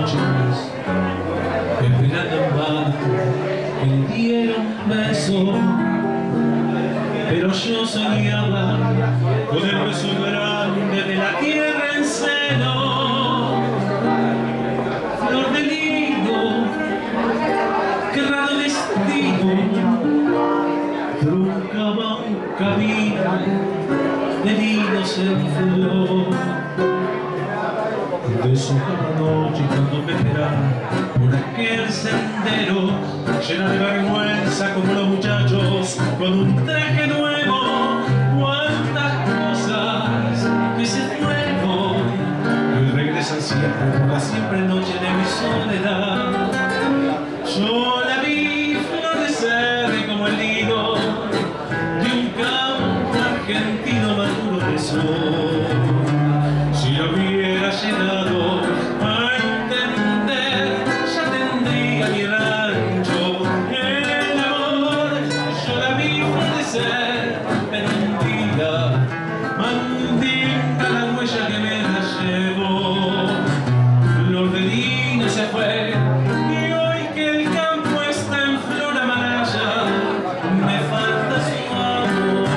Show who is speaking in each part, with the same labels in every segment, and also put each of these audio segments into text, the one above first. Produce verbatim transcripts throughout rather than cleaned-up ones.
Speaker 1: noches, esperando en vano que le diera un beso, pero yo soñaba con el beso grande de la tierra en seno. Flor de lindo, qué raro destino, truncaba un camino de linos en flor. Deshojaba noche cuando me esperaba por aquel sendero, llena de vergüenza como los muchachos con un traje nuevo. Cuántas cosas que se fueron y regresan siempre por la siempre noche de mi soledad. Yo la vi florecer como el lino de un campo argentino maduro de sol. Si la hubiera llegado a entender, ya tendría mi rancho. El amor, yo la vi florecer, pero un día mandinga la huella que me la llevó. Flor de lino se fue, y hoy que el campo está en flor amarilla, me falta su amor.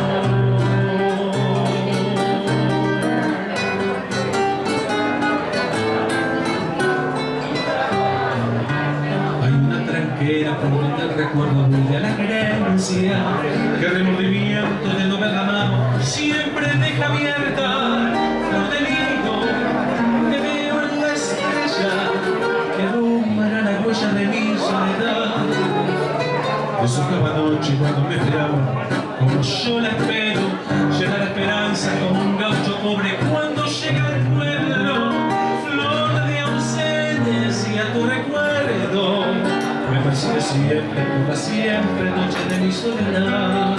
Speaker 1: Hay una tranquera por donde el recuerdo vuelve a la creencia, que remordimiento de no ver la mano siempre deja abierta. Flor de lino, te veo en la estrella que alumbra la huella de mi soledad. Deshojaba noche cuando me esperaba, como yo la espero, llena la esperanza como un gaucho pobre cuando llega al pueblo. Flor de ausencia, tu recuerdo me persigue siempre por la siempre noche de mi soledad.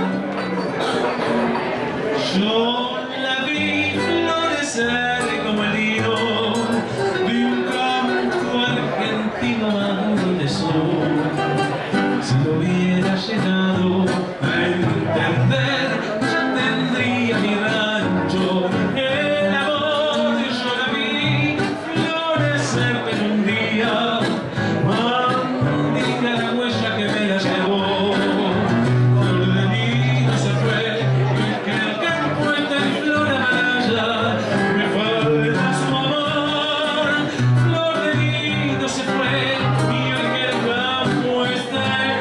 Speaker 1: Yo la vi florecer como el lino de un campo argentino maduro de sol. Si lo hubiera llegado a entender, ya tendría mi rancho. El amor, yo la vi florecer, pero un día mandinga la huella que me la llevó. Flor de lino se fue, y que el campo está en flor amarilla, me falta su amor. Flor de lino se fue, y hoy que el campo está en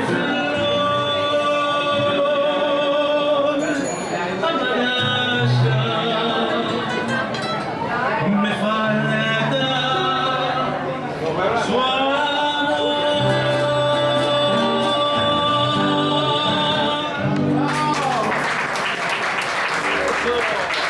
Speaker 1: me falta su amor.